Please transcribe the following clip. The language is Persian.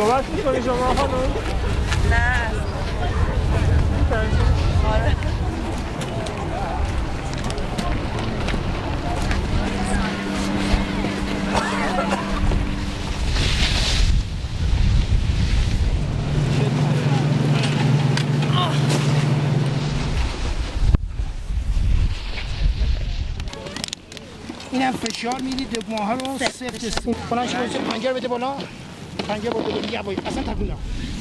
صحبت می‌کنی شما خانم؟ نه آره اینم فشار میدید ماها رو سفت است. بلند شو پنجره بده بالا. پنجره بده یه وای اصلا تکون نده.